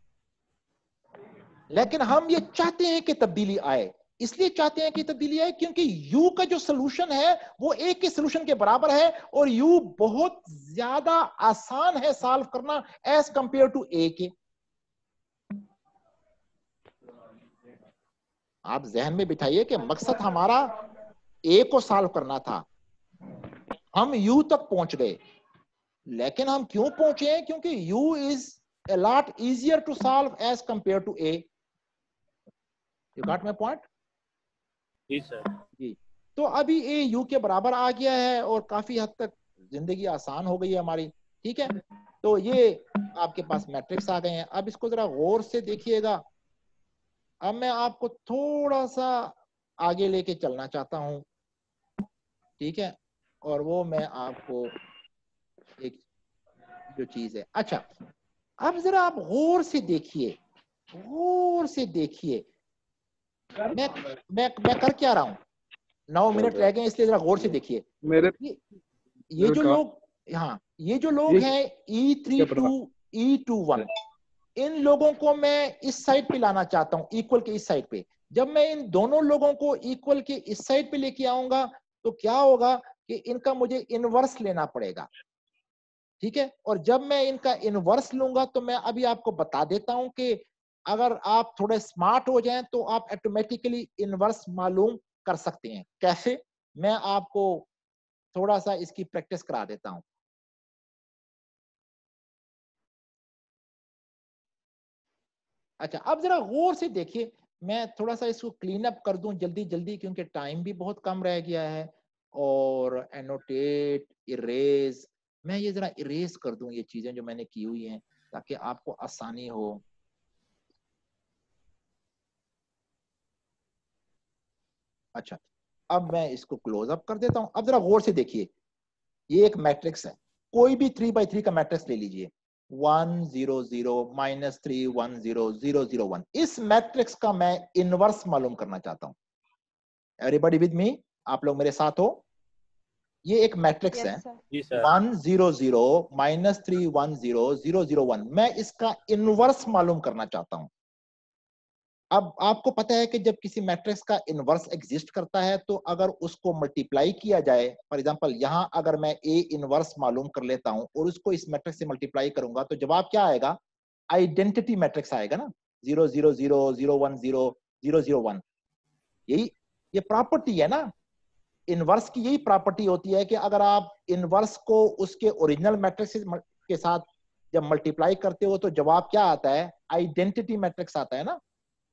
लेकिन हम ये चाहते हैं कि तब्दीली आए, इसलिए चाहते हैं कि तब्दीली आए क्योंकि यू का जो सोल्यूशन है वो ए के सोल्यूशन के बराबर है और यू बहुत ज्यादा आसान है सॉल्व करना एज कंपेयर टू ए के। आप जहन में बिठाइए कि मकसद हमारा ए को सॉल्व करना था, हम यू तक पहुंच गए, लेकिन हम क्यों पहुंचे? क्योंकि U is a lot easier to solve as compared to A. You got my point? जी सर। जी, तो अभी A U के बराबर आ गया है और काफी हद तक जिंदगी आसान हो गई है हमारी। ठीक है, तो ये आपके पास मैट्रिक्स आ गए हैं। अब इसको जरा गौर से देखिएगा। अब मैं आपको थोड़ा सा आगे लेके चलना चाहता हूं, ठीक है, और वो मैं आपको एक जो चीज है, अच्छा अब जरा आप गौर से देखिए, गौर से देखिए मैं कर क्या रहा हूं। 9 मिनट रह गए इसलिए जरा गौर से देखिए। ये जो लोग, हाँ ये जो लोग हैं E32 E21, इन लोगों को मैं इस साइड पे लाना चाहता हूं, इक्वल के इस साइड पे। जब मैं इन दोनों लोगों को इक्वल के इस साइड पे लेके आऊंगा तो क्या होगा कि इनका मुझे इनवर्स लेना पड़ेगा, ठीक है। और जब मैं इनका इनवर्स लूंगा तो मैं अभी आपको बता देता हूं कि अगर आप थोड़े स्मार्ट हो जाएं तो आप ऑटोमेटिकली इनवर्स मालूम कर सकते हैं। कैसे, मैं आपको थोड़ा सा इसकी प्रैक्टिस करा देता हूं। अच्छा, अब जरा गौर से देखिए, मैं थोड़ा सा इसको क्लीन अप कर दूं जल्दी जल्दी क्योंकि टाइम भी बहुत कम रह गया है। और एनोटेट, इरेज, मैं ये जरा इरेज कर दूं ये चीजें जो मैंने की हुई हैं ताकि आपको आसानी हो। अच्छा, अब मैं इसको क्लोज अप कर देता हूं। अब जरा गौर से देखिए, ये एक मैट्रिक्स है, कोई भी 3x3 का मैट्रिक्स ले लीजिए, 1 0 0 -3 1 0 0 0 1। इस मैट्रिक्स का मैं इनवर्स मालूम करना चाहता हूं। एवरीबॉडी विद मी, आप लोग मेरे साथ हो। ये एक मैट्रिक्स है, यस सर। जी सर। 1 0 0 -3 1 0 0 0 1। मैं इसका इनवर्स मालूम करना चाहता हूं। अब आपको पता है कि जब किसी मैट्रिक्स का इनवर्स एग्जिस्ट करता है तो अगर उसको मल्टीप्लाई किया जाए, फॉर एग्जांपल यहां अगर मैं ए इनवर्स मालूम कर लेता हूं और उसको इस मैट्रिक्स से मल्टीप्लाई करूंगा तो जवाब क्या आएगा? आइडेंटिटी मैट्रिक्स आएगा ना, 0 0 0 0 1 0 0 0 1। यही ये प्रॉपर्टी है ना, इनवर्स की यही प्रॉपर्टी होती है कि अगर आप इनवर्स को उसके ओरिजिनल मैट्रिक्स के साथ जब मल्टीप्लाई करते हो तो जवाब क्या आता है? आइडेंटिटी मैट्रिक्स आता है ना।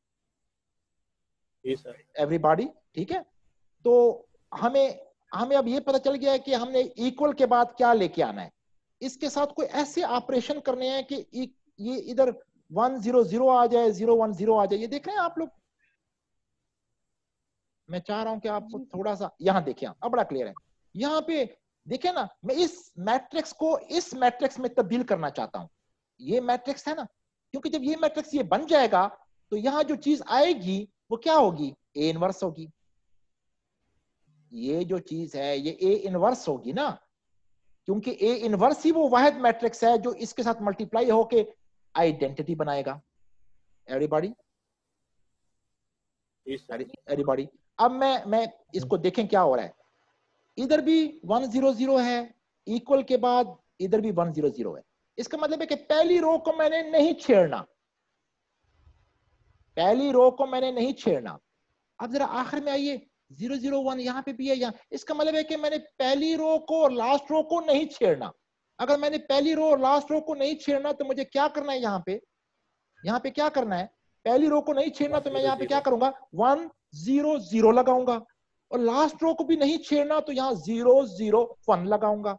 जी सर। एवरीबॉडी ठीक है। तो हमें हमें अब ये पता चल गया है कि हमने इक्वल के बाद क्या लेके आना है। इसके साथ कोई ऐसे ऑपरेशन करने हैं कि ये इधर 1 0 0 आ जाए, 0 1 0 आ जाए। ये देख रहे हैं आप लोग? मैं चाह रहा हूं कि आपको थोड़ा सा यहां देखिए, अब बड़ा क्लियर है। यहां पे देखिए ना, मैं इस मैट्रिक्स को इस मैट्रिक्स में तब्दील करना चाहता हूं। ये मैट्रिक्स है ना, क्योंकि जब ये मैट्रिक्स ये बन जाएगा तो यहां जो चीज आएगी वो क्या होगी? ए इनवर्स होगी। ये जो चीज है ये ए इनवर्स होगी ना, क्योंकि ए इनवर्स ही वो वाहिद मैट्रिक्स है जो इसके साथ मल्टीप्लाई होके आइडेंटिटी बनाएगा। एवरीबॉडी जी सर। एवरीबॉडी। अब मैं इसको देखें क्या हो रहा है। इधर भी 1 0 0 है, इक्वल के बाद इधर भी 1 0 0 है। इसका मतलब है कि पहली रो को मैंने नहीं छेड़ना, पहली रो को मैंने नहीं छेड़ना। अब जरा आखिर में आइए, 0 0 1 यहाँ पे भी है यहाँ। इसका मतलब है कि मैंने पहली रो को और लास्ट रो को नहीं छेड़ना। अगर मैंने पहली रो और लास्ट रो को नहीं छेड़ना तो मुझे क्या करना है? यहाँ पे क्या करना है? पहली रो को नहीं छेड़ना तो मैं यहाँ पे क्या करूंगा? 1 0 0 लगाऊंगा। और लास्ट रो को भी नहीं छेड़ना तो यहाँ 0 0 1 लगाऊंगा।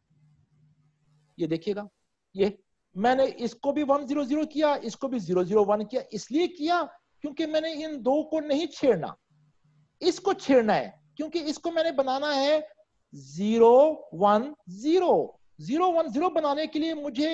ये देखिएगा, ये मैंने इसको भी 1 0 0 किया, इसको भी 0 0 1 किया। इसलिए किया क्योंकि मैंने इन दो को नहीं छेड़ना, इसको छेड़ना है, क्योंकि इसको मैंने बनाना है 0 1 0। 0 1 0 बनाने के लिए मुझे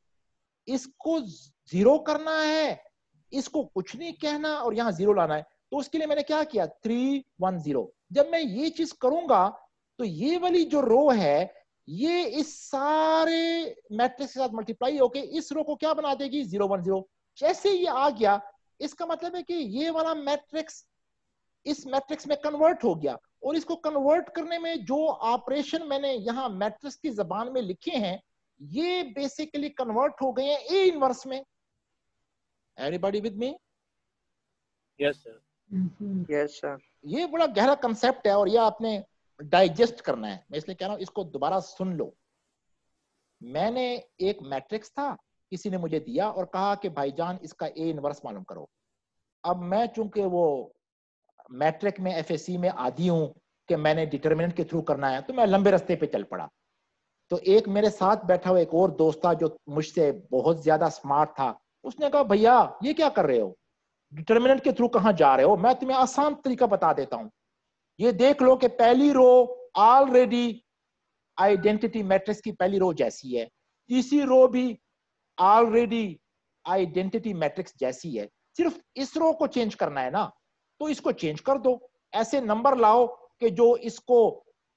इसको 0 करना है, इसको कुछ नहीं कहना और यहां 0 लाना है। तो उसके लिए मैंने क्या किया? 3 1 0। जब मैं ये चीज करूंगा तो ये वाली जो रो है ये इस सारे मैट्रिक्स के साथ मल्टीप्लाई होके इस रो को क्या बना देगी? 0 1 0। जैसे ये आ गया, इसका मतलब है कि ये वाला मैट्रिक्स इस मैट्रिक्स में कन्वर्ट हो गया। और इसको कन्वर्ट करने में जो ऑपरेशन मैंने यहां मैट्रिक्स की जबान में लिखे हैं ये बेसिकली कन्वर्ट हो गए हैं ए इनवर्स में। Everybody with me? Yes sir. Yes sir. ये बड़ा गहरा कंसेप्ट है और ये आपने डाइजेस्ट करना है। मैं इसलिए कह रहा हूं इसको दोबारा सुन लो। मैंने एक मैट्रिक्स था, किसी ने मुझे दिया और कहा कि भाईजान इसका ए इनवर्स मालूम करो। अब मैं चूंकि वो मैट्रिक में एफएससी में आदी हूं कि मैंने डिटरमिनेंट के थ्रू करना है तो मैं लंबे रास्ते पे चल पड़ा। तो एक मेरे साथ बैठा हुआ एक और दोस्त था जो मुझसे बहुत ज्यादा स्मार्ट था। उसने कहा भैया ये क्या कर रहे हो, डिटरमिनेंट के थ्रू कहां जा रहे हो? मैं तुम्हें आसान तरीका बता देता हूं। ये देख लो कि पहली रो ऑलरेडी आइडेंटिटी मैट्रिक्स की पहली रो जैसी है, तीसरी रो भी ऑलरेडी आइडेंटिटी मैट्रिक्स जैसी है, सिर्फ इस रो को चेंज करना है ना, तो इसको चेंज कर दो। ऐसे नंबर लाओ कि जो इसको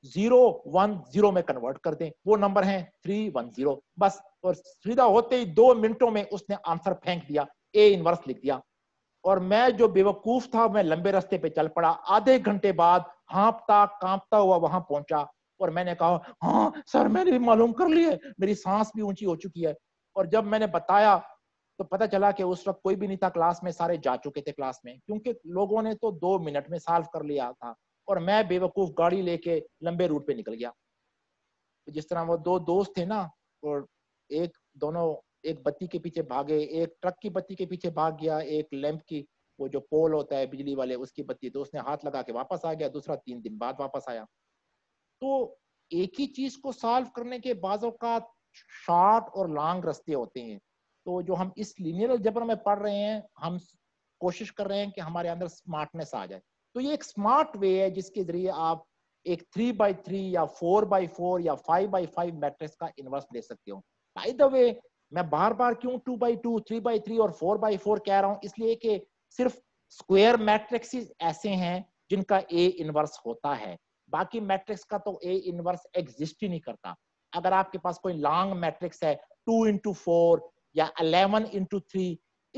010 में कन्वर्ट कर दें, वो नंबर है 310 बस। और सीधा होते ही 2 मिनटों में उसने आंसर फेंक दिया, ए इनवर्स लिख दिया। और मैं जो बेवकूफ था, मैं लंबे रास्ते पे चल पड़ा। आधे घंटे बाद हाँफता कांपता हुआ वहां पहुंचा और मैंने कहा, हाँ सर मैंने भी मालूम कर लिया, मेरी सांस भी ऊंची हो चुकी है। और जब मैंने बताया तो पता चला कि उस वक्त कोई भी नहीं था क्लास में, सारे जा चुके थे क्लास में, क्योंकि लोगों ने तो 2 मिनट में सॉल्व कर लिया था और मैं बेवकूफ गाड़ी लेके लंबे रूट पे निकल गया। जिस तरह वो 2 दोस्त थे ना, और दोनों एक बत्ती के पीछे भागे, एक ट्रक की बत्ती के पीछे भाग गया, एक लैंप की, वो जो पोल होता है बिजली वाले, उसकी बत्ती, तो उसने हाथ लगा के वापस आ गया, दूसरा 3 दिन बाद वापस आया। तो एक ही चीज को सॉल्व करने के बाजों का शॉर्ट और लॉन्ग रास्ते होते हैं। तो जो हम इस लीनियर अलजेब्रा में पढ़ रहे हैं, हम कोशिश कर रहे हैं कि हमारे अंदर स्मार्टनेस आ जाए। तो ये एक स्मार्ट वे है जिसके जरिए आप एक 3x3 या 4x4 या 5x5 मैट्रिक्स का इनवर्स ले सकते हो। बाय द वे, मैं बार बार क्यों 2x2, 3x3 और 4x4 कह रहा हूं, इसलिए कि सिर्फ स्क्वायर मैट्रिक्स ऐसे हैं जिनका ए इनवर्स होता है, बाकी मैट्रिक्स का तो ए इनवर्स एग्जिस्ट ही नहीं करता। अगर आपके पास कोई लॉन्ग मैट्रिक्स है 2x4 या 11x3,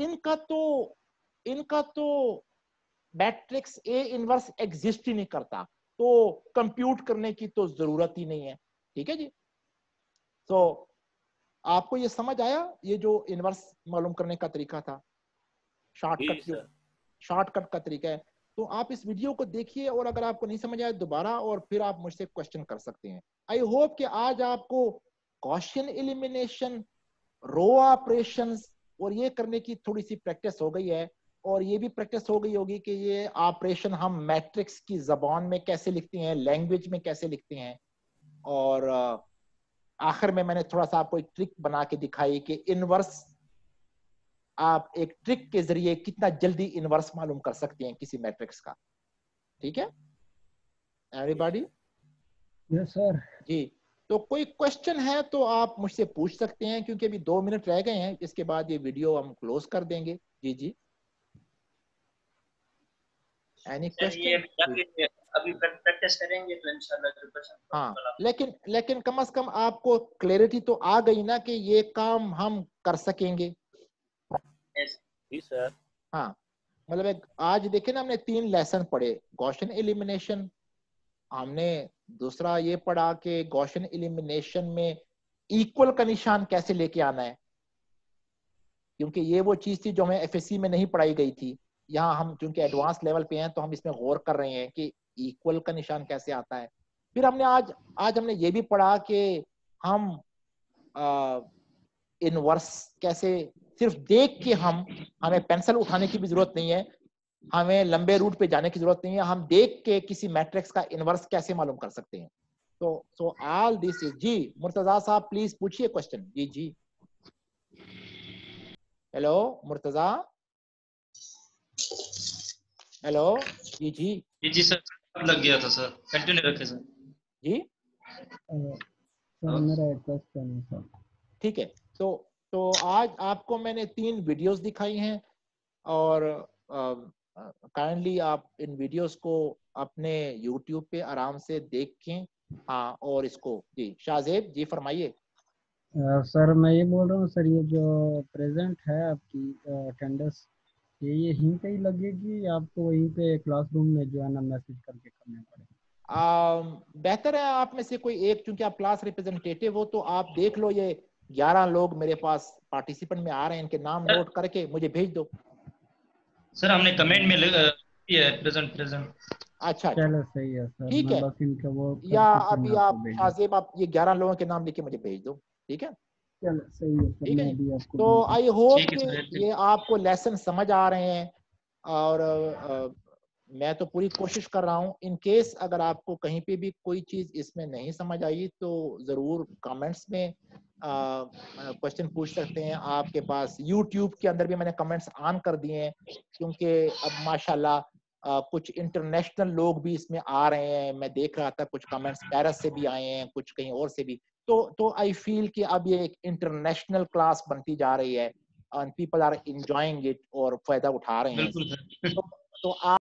इनका तो मैट्रिक्स ए इनवर्स एग्जिस्ट ही नहीं करता, तो कंप्यूट करने की तो जरूरत ही नहीं है। ठीक है जी। तो आपको ये समझ आया, ये जो इनवर्स मालूम करने का तरीका था, शॉर्टकट का तरीका है। तो आप इस वीडियो को देखिए और अगर आपको नहीं समझ आए दोबारा, और फिर आप मुझसे क्वेश्चन कर सकते हैं। आई होप कि आज आपको गॉसियन एलिमिनेशन, रो ऑपरेशंस और ये करने की थोड़ी सी प्रैक्टिस हो गई है, और ये भी प्रैक्टिस हो गई होगी कि ये ऑपरेशन हम मैट्रिक्स की जबान में कैसे लिखते हैं, लैंग्वेज में कैसे लिखते हैं। और आखिर में मैंने थोड़ा सा आपको एक ट्रिक बना के दिखाई कि इनवर्स, आप एक ट्रिक के जरिए कितना जल्दी इनवर्स मालूम कर सकते हैं किसी मैट्रिक्स का। ठीक है एवरीबॉडी? Yes sir. जी, तो कोई क्वेश्चन है तो आप मुझसे पूछ सकते हैं, क्योंकि अभी 2 मिनट रह गए हैं, इसके बाद ये वीडियो हम क्लोज कर देंगे। जी जी, एनी क्वेश्चन? अभी प्रैक्टिस करेंगे तो इंशाल्लाह जो क्वेश्चन। हाँ, लेकिन कम से कम आपको क्लैरिटी तो आ गई ना कि ये काम हम कर सकेंगे। जी सर। हाँ, मतलब एक आज देखे ना, हमने 3 लेसन पढ़े, गॉसियन एलिमिनेशन, हमने दूसरा ये पढ़ा कि गॉसियन एलिमिनेशन में इक्वल का निशान कैसे लेके आना है, क्योंकि ये वो चीज थी जो हमें एफएससी में नहीं पढ़ाई गई थी। यहाँ हम चूंकि एडवांस लेवल पे हैं तो हम इसमें गौर कर रहे हैं कि इक्वल का निशान कैसे आता है। फिर हमने आज हमने ये भी पढ़ा कि हम इनवर्स कैसे, सिर्फ देख के हमें पेंसिल उठाने की भी जरूरत नहीं है, हमें लंबे रूट पे जाने की जरूरत नहीं है, हम देख के किसी मैट्रिक्स का इनवर्स कैसे मालूम कर सकते हैं। तो सो ऑल दिस इज, जी मुर्तजा साहब प्लीज पूछिए क्वेश्चन। जी जी, हेलो मुर्तजा, हेलो। जी जी जी सर, लग गया था सर, कंटिन्यू रखें सर। जी सर मेरा एक क्वेश्चन है सर। ठीक है, तो आज आपको मैंने 3 वीडियोस दिखाई हैं, और काइंडली आप इन वीडियोस को अपने YouTube पे आराम से देखें। हाँ, और इसको जी शाहजेब जी फरमाइए। सर मैं ये बोल रहा हूँ सर, ये जो प्रेजेंट है आपकी अटेंडेंस, ये यहीं पे ही लगेगी या आपको वहीं पे क्लासरूम में जो है ना मैसेज करके करने पड़ेगा? बेहतर है आप में से कोई एक, क्योंकि आप क्लास रिप्रेजेंटेटिव हो, तो आप देख लो, ये 11 लोग मेरे पास पार्टिसिपेंट में आ रहे हैं, इनके नाम नोट करके मुझे भेज दो। सर हमने कमेंट में ये प्रेजेंट। अच्छा चलो सही है सर, ठीक मैं है, बस इनका वो या करके अभी मैं आपको आप भेज शाहजेब आप ये 11 लोगों के नाम लिख के मुझे भेज दो। ठीक है, चलो सही है सर, ठीक है मैं जी। भी आपको तो भेज आई होप ठीक है कि सर। ये आपको लेसन समझ आ रहे हैं, और मैं तो पूरी कोशिश कर रहा हूँ। इन केस अगर आपको कहीं पे भी कोई चीज इसमें नहीं समझ आई तो जरूर कमेंट्स में क्वेश्चन पूछ सकते हैं। आपके पास YouTube के अंदर भी मैंने कमेंट्स ऑन कर दिए हैं, क्योंकि अब माशाल्लाह कुछ इंटरनेशनल लोग भी इसमें आ रहे हैं। मैं देख रहा था कुछ कमेंट्स पेरिस से भी आए हैं, कुछ कहीं और से भी। तो आई फील कि अब ये एक इंटरनेशनल क्लास बनती जा रही है, and people are enjoying it और फायदा उठा रहे हैं। बिल्कुल सर। तो